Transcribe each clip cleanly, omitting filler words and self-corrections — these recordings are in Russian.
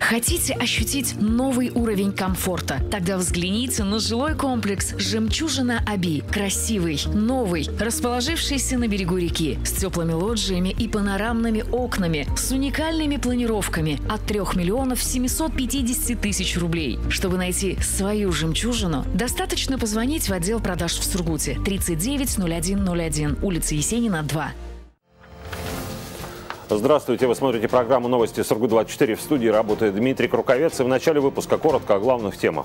Хотите ощутить новый уровень комфорта? Тогда взгляните на жилой комплекс «Жемчужина Оби». Красивый, новый, расположившийся на берегу реки, с теплыми лоджиями и панорамными окнами, с уникальными планировками от 3 миллионов 750 тысяч рублей. Чтобы найти свою жемчужину, достаточно позвонить в отдел продаж в Сургуте 39 01 01, улица Есенина, 2. Здравствуйте, вы смотрите программу «Новости Сургут-24». В студии работает Дмитрий Круковец. И в начале выпуска коротко о главных темах.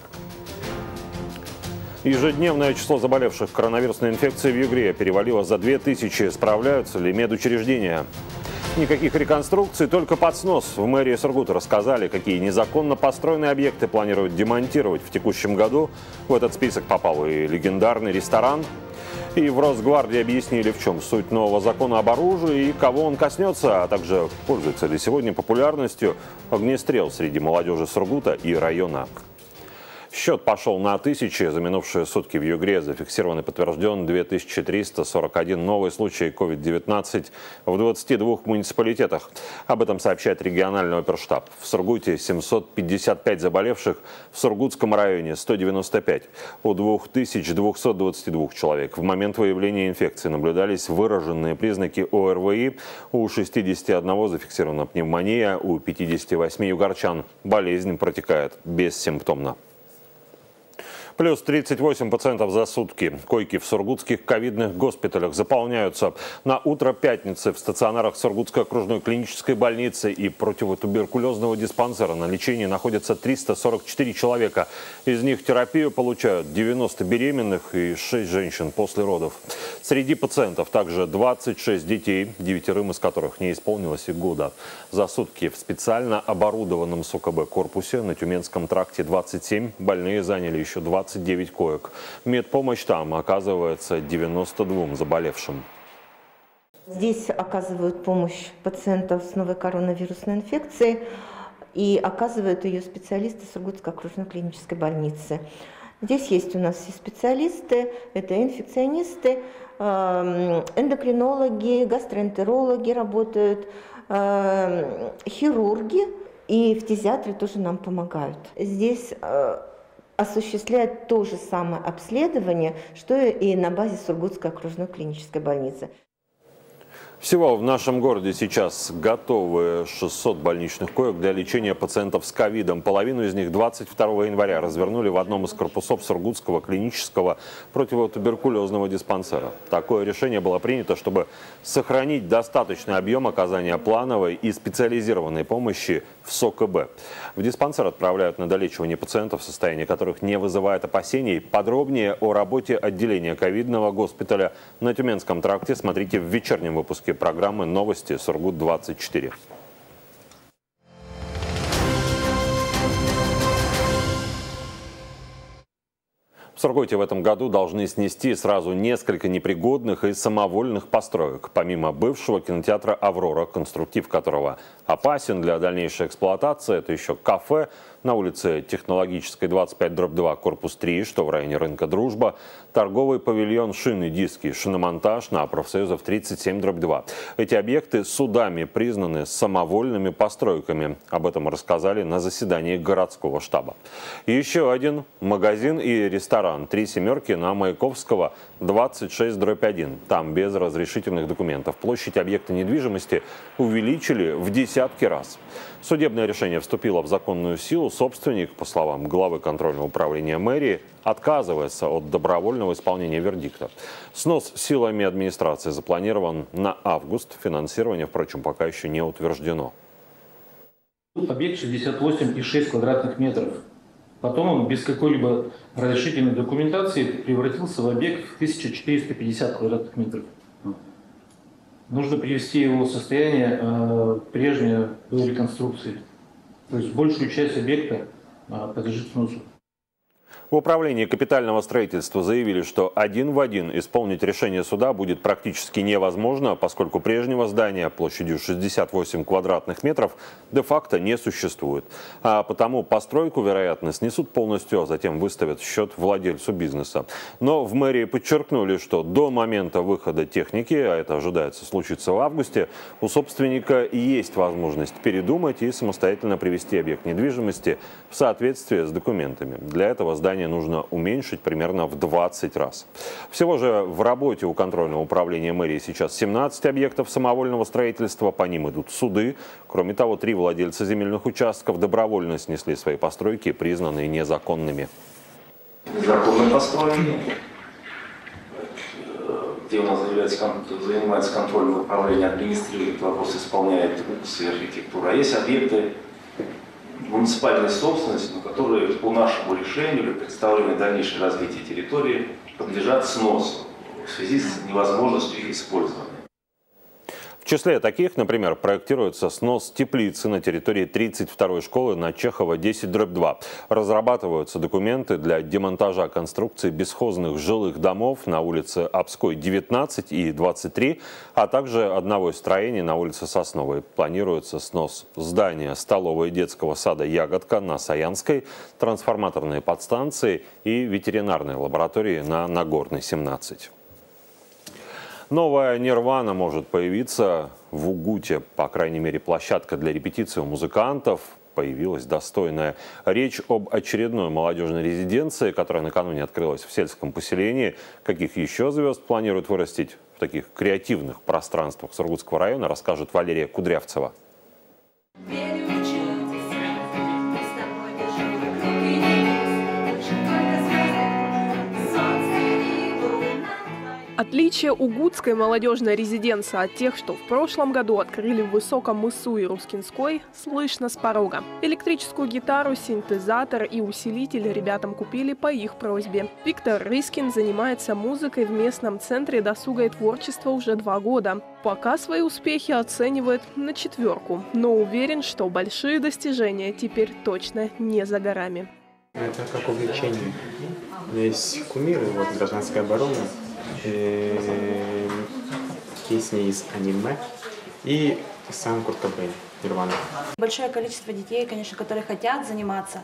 Ежедневное число заболевших коронавирусной инфекцией в Югре перевалило за 2000. Справляются ли медучреждения? Никаких реконструкций, только под снос. В мэрии Сургута рассказали, какие незаконно построенные объекты планируют демонтировать в текущем году. В этот список попал и легендарный ресторан. И в Росгвардии объяснили, в чем суть нового закона об оружии и кого он коснется, а также пользуется ли сегодня популярностью огнестрел среди молодежи Сургута и района. Счет пошел на тысячи. За минувшие сутки в Югре зафиксирован и подтвержден 2341 новый случай COVID-19 в 22 муниципалитетах. Об этом сообщает региональный оперштаб. В Сургуте 755 заболевших, в Сургутском районе 195. У 2222 человек в момент выявления инфекции наблюдались выраженные признаки ОРВИ. У 61 зафиксирована пневмония, у 58 югорчан болезнь протекает бессимптомно. Плюс 38% за сутки. Койки в сургутских ковидных госпиталях заполняются. На утро пятницы в стационарах Сургутской окружной клинической больницы и противотуберкулезного диспансера на лечении находятся 344 человека. Из них терапию получают 90 беременных и 6 женщин после родов. Среди пациентов также 26 детей, 9 из которых не исполнилось и года. За сутки в специально оборудованном СОКБ корпусе на Тюменском тракте 27, больные заняли еще 29 коек. Медпомощь там оказывается 92 заболевшим. Здесь оказывают помощь пациентам с новой коронавирусной инфекцией и оказывают ее специалисты Сургутской окружной клинической больницы. Здесь есть у нас все специалисты, это инфекционисты, эндокринологи, гастроэнтерологи работают, хирурги и фтизиатры тоже нам помогают. Здесь осуществляет то же самое обследование, что и на базе Сургутской окружной клинической больницы. Всего в нашем городе сейчас готовы 600 больничных коек для лечения пациентов с ковидом. Половину из них 22 января развернули в одном из корпусов Сургутского клинического противотуберкулезного диспансера. Такое решение было принято, чтобы сохранить достаточный объем оказания плановой и специализированной помощи в СОКБ. В диспансер отправляют на долечивание пациентов, состояние которых не вызывает опасений. Подробнее о работе отделения ковидного госпиталя на Тюменском тракте смотрите в вечернем выпуске программы «Новости Сургут-24». В Сургуте в этом году должны снести сразу несколько непригодных и самовольных построек. Помимо бывшего кинотеатра «Аврора», конструктив которого опасен для дальнейшей эксплуатации, это еще кафе на улице Технологической 25/2, корпус 3, что в районе рынка «Дружба», торговый павильон «Шины, диски», шиномонтаж на профсоюзов 37/2. Эти объекты судами признаны самовольными постройками. Об этом рассказали на заседании городского штаба. Еще один магазин и ресторан «Три семерки» на Маяковского 26/1. Там без разрешительных документов. Площадь объекта недвижимости увеличили в десятки раз. Судебное решение вступило в законную силу. Собственник, по словам главы контрольного управления мэрии, отказывается от добровольного исполнения вердикта. Снос силами администрации запланирован на август. Финансирование, впрочем, пока еще не утверждено. Объект 68,6 квадратных метров. Потом он без какой-либо разрешительной документации превратился в объект в 1450 квадратных метров. Нужно привести его в состояние прежнее до реконструкции. То есть большую часть объекта подлежит сносу. В управлении капитального строительства заявили, что один в один исполнить решение суда будет практически невозможно, поскольку прежнего здания площадью 68 квадратных метров де-факто не существует. А потому постройку, вероятно, снесут полностью, а затем выставят в счет владельцу бизнеса. Но в мэрии подчеркнули, что до момента выхода техники, а это ожидается случиться в августе, у собственника есть возможность передумать и самостоятельно привести объект недвижимости в соответствие с документами. Для этого здание нужно уменьшить примерно в 20 раз. Всего же в работе у контрольного управления мэрии сейчас 17 объектов самовольного строительства, по ним идут суды. Кроме того, 3 владельца земельных участков добровольно снесли свои постройки, признанные незаконными. Незаконно построены, где у нас занимается контрольное управление, администрирует вопрос, исполняет уксы и архитектура. А есть объекты муниципальной собственности, но которые по нашему решению или представлению дальнейшее развитие территории подлежат сносу в связи с невозможностью их использования. В числе таких, например, проектируется снос теплицы на территории 32-й школы на Чехова 10/2. Разрабатываются документы для демонтажа конструкций бесхозных жилых домов на улице Обской 19 и 23, а также одного из строений на улице Сосновой. Планируется снос здания столовой детского сада «Ягодка» на Саянской, трансформаторные подстанции и ветеринарной лаборатории на Нагорной 17. Новая «Нирвана» может появиться в Угуте. По крайней мере, площадка для репетиции у музыкантов появилась достойная. Речь об очередной молодежной резиденции, которая накануне открылась в сельском поселении. Каких еще звезд планируют вырастить в таких креативных пространствах Сургутского района, расскажет Валерия Кудрявцева. Отличие угутской молодежной резиденции от тех, что в прошлом году открыли в Высоком мысу и Рускинской, слышно с порога. Электрическую гитару, синтезатор и усилитель ребятам купили по их просьбе. Виктор Рыскин занимается музыкой в местном центре досуга и творчества уже 2 года. Пока свои успехи оценивает на 4, но уверен, что большие достижения теперь точно не за горами. Это как увлечение. У меня есть кумиры, вот «Гражданская оборона», песни из аниме и сам Курт Кобейн, «Нирвана». Большое количество детей, конечно, которые хотят заниматься,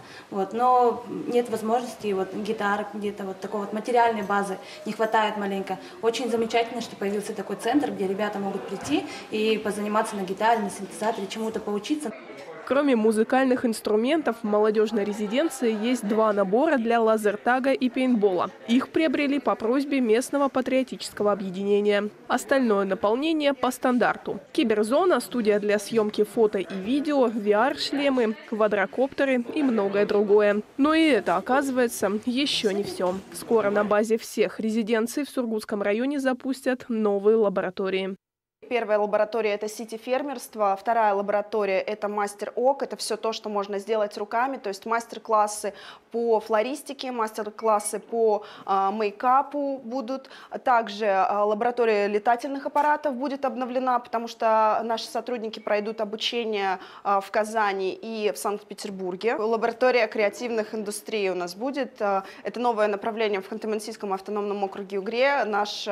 но нет возможности, гитар, где-то такой материальной базы не хватает маленько. Очень замечательно, что появился такой центр, где ребята могут прийти и позаниматься на гитаре, на синтезаторе, чему-то поучиться. Кроме музыкальных инструментов, в молодежной резиденции есть 2 набора для лазертага и пейнтбола. Их приобрели по просьбе местного патриотического объединения. Остальное наполнение по стандарту. Киберзона, студия для съемки фото и видео, VR-шлемы, квадрокоптеры и многое другое. Но и это, оказывается, еще не все. Скоро на базе всех резиденций в Сургутском районе запустят новые лаборатории. Первая лаборатория – это сити-фермерство, вторая лаборатория – это мастер-ок, это все то, что можно сделать руками, то есть мастер-классы по флористике, мастер-классы по мейкапу будут. Также лаборатория летательных аппаратов будет обновлена, потому что наши сотрудники пройдут обучение в Казани и в Санкт-Петербурге. Лаборатория креативных индустрий у нас будет. Это новое направление в Ханты-Мансийском автономном округе Угре. Наш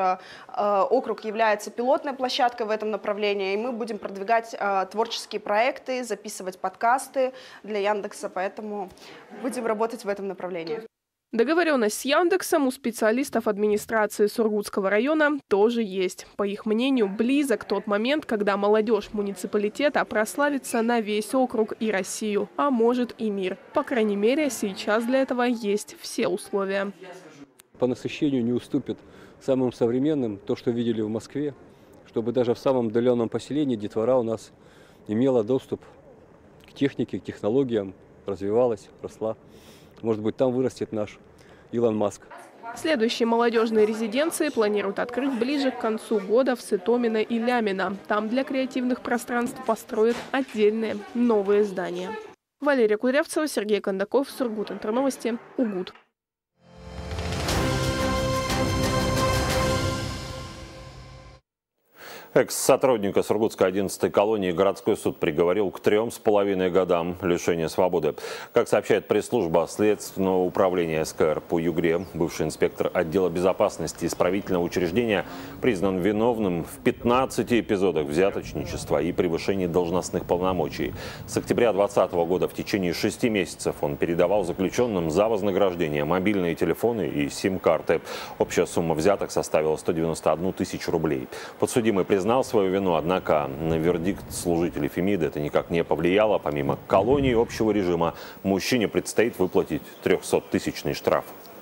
округ является пилотной площадкой в этом направлении, и мы будем продвигать творческие проекты, записывать подкасты для Яндекса, поэтому будем работать в этом направлении. Договоренность с Яндексом у специалистов администрации Сургутского района тоже есть. По их мнению, близок тот момент, когда молодежь муниципалитета прославится на весь округ и Россию, а может и мир. По крайней мере, сейчас для этого есть все условия. По насыщению не уступит самым современным то, что видели в Москве, чтобы даже в самом отдаленном поселении детвора у нас имела доступ к технике, к технологиям, развивалась, росла. Может быть, там вырастет наш Илон Маск. Следующие молодежные резиденции планируют открыть ближе к концу года в Сытомино и Лямино. Там для креативных пространств построят отдельные новые здания. Валерия Кудрявцева, Сергей Кондаков, Сургут-Интерновости, Угут. Экс-сотрудника Сургутской 11-й колонии городской суд приговорил к 3,5 годам лишения свободы. Как сообщает пресс-служба Следственного управления СКР по Югре, бывший инспектор отдела безопасности исправительного учреждения признан виновным в 15 эпизодах взяточничества и превышении должностных полномочий. С октября 2020 года в течение 6 месяцев он передавал заключенным за вознаграждение мобильные телефоны и сим-карты. Общая сумма взяток составила 191 тысячу рублей. Подсудимый признал свою вину, однако на вердикт служителей Фемиды это никак не повлияло. Помимо колонии общего режима, мужчине предстоит выплатить 300-тысячный штраф.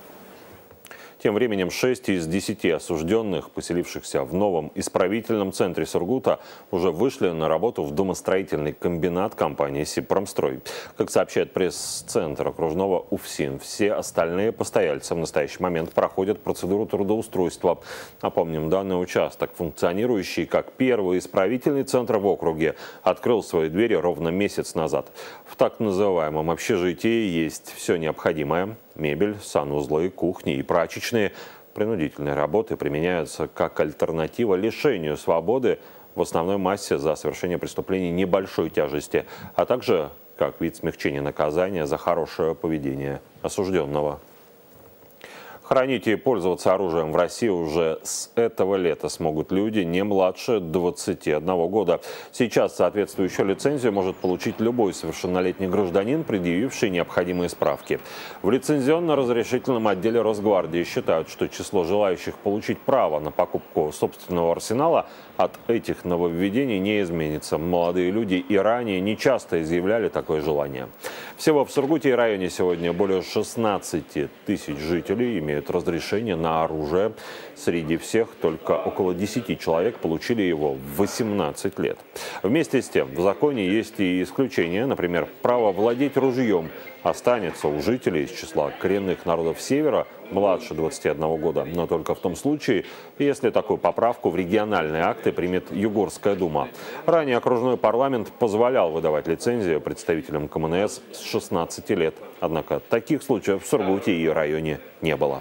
Тем временем 6 из 10 осужденных, поселившихся в новом исправительном центре Сургута, уже вышли на работу в домостроительный комбинат компании «Сибпромстрой». Как сообщает пресс-центр окружного УФСИН, все остальные постояльцы в настоящий момент проходят процедуру трудоустройства. Напомним, данный участок, функционирующий как первый исправительный центр в округе, открыл свои двери ровно месяц назад. В так называемом общежитии есть все необходимое. Мебель, санузлы, кухни и прачечные. Принудительные работы применяются как альтернатива лишению свободы в основной массе за совершение преступлений небольшой тяжести, а также как вид смягчения наказания за хорошее поведение осужденного. Хранить и пользоваться оружием в России уже с этого лета смогут люди не младше 21 года. Сейчас соответствующую лицензию может получить любой совершеннолетний гражданин, предъявивший необходимые справки. В лицензионно-разрешительном отделе Росгвардии считают, что число желающих получить право на покупку собственного арсенала от этих нововведений не изменится. Молодые люди и ранее нечасто изъявляли такое желание. Всего в Сургуте и районе сегодня более 16 тысяч жителей имеют разрешение на оружие. Среди всех только около 10 человек получили его в 18 лет. Вместе с тем в законе есть и исключения. Например, право владеть ружьем останется у жителей из числа коренных народов Севера младше 21 года, но только в том случае, если такую поправку в региональные акты примет Югорская дума. Ранее окружной парламент позволял выдавать лицензию представителям КМНС с 16 лет. Однако таких случаев в Сургуте и районе не было.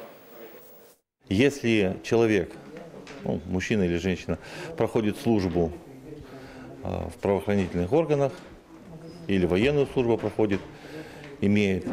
Если человек, мужчина или женщина, проходит службу в правоохранительных органах или военную службу проходит, имеет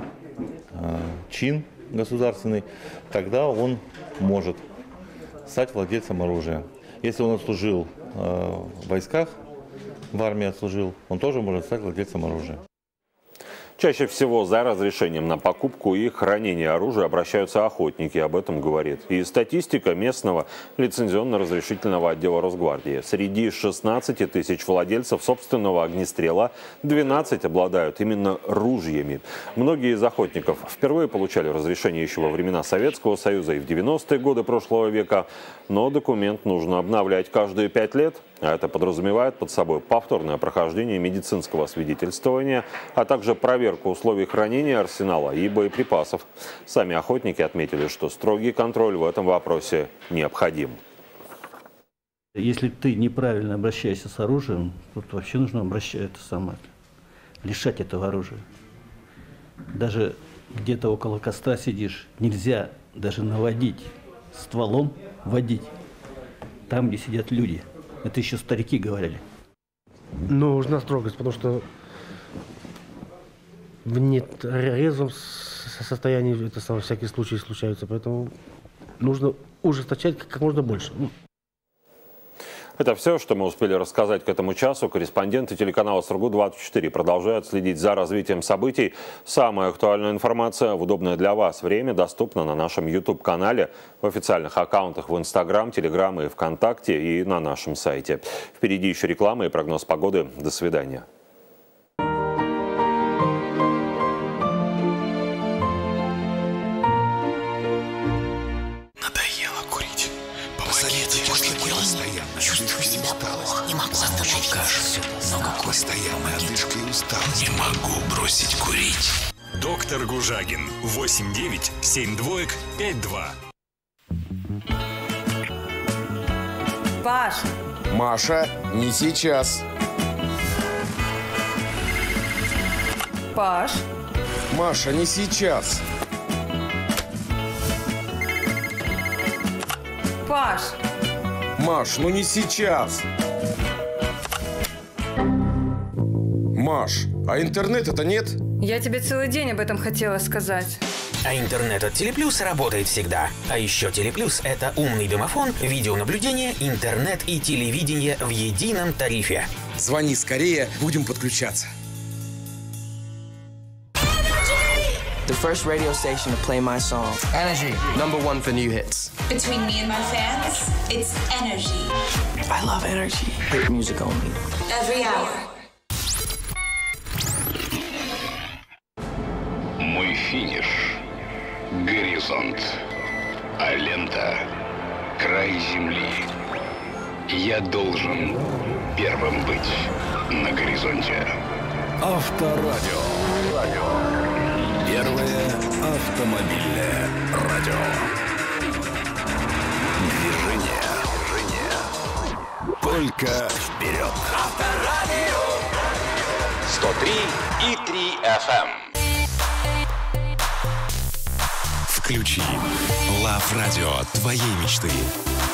чин государственный, тогда он может стать владельцем оружия. Если он отслужил в войсках, в армии отслужил, он тоже может стать владельцем оружия. Чаще всего за разрешением на покупку и хранение оружия обращаются охотники, об этом говорит и статистика местного лицензионно-разрешительного отдела Росгвардии. Среди 16 тысяч владельцев собственного огнестрела 12 обладают именно ружьями. Многие из охотников впервые получали разрешение еще во времена Советского Союза и в 90-е годы прошлого века, но документ нужно обновлять каждые 5 лет. А это подразумевает под собой повторное прохождение медицинского освидетельствования, а также проверку условий хранения арсенала и боеприпасов. Сами охотники отметили, что строгий контроль в этом вопросе необходим. Если ты неправильно обращаешься с оружием, тут вообще нужно лишать этого оружия. Даже где-то около костра сидишь, нельзя даже наводить стволом, водить там, где сидят люди. Это еще старики говорили. Нужна строгость, потому что в нетрезвом состоянии это всякие случаи случаются, поэтому нужно ужесточать как можно больше. Это все, что мы успели рассказать к этому часу. Корреспонденты телеканала Сургут-24 продолжают следить за развитием событий. Самая актуальная информация в удобное для вас время доступна на нашем YouTube-канале, в официальных аккаунтах в Instagram, Telegram и ВКонтакте и на нашем сайте. Впереди еще реклама и прогноз погоды. До свидания. Надоело курить. Посоветуйте, что делать постоянно. Чувствую себя плохо. Не могу остановиться. Кажется, много постоянная одышка и усталость. Не могу бросить курить. Доктор Гужагин. 8-9-7-2-5-2. Паш. Маша, не сейчас. Паш. Маша, не сейчас. Паш. Маш, ну не сейчас. Маш, а интернета-то нет? Я тебе целый день об этом хотела сказать. А интернет от Телеплюс работает всегда. А еще Телеплюс – это умный домофон, видеонаблюдение, интернет и телевидение в едином тарифе. Звони скорее, будем подключаться. The first radio station to play my song. Energy. #1 for new hits. Between me and my fans, it's Energy. I love Energy. Hit music only. Every hour. Мой финиш – горизонт, а лента – край земли. Я должен первым быть на горизонте. Авторадио. Первое автомобильное радио. Движение. Только вперед. Авторадио. 103,3 FM. Включи Лав Радио твоей мечты.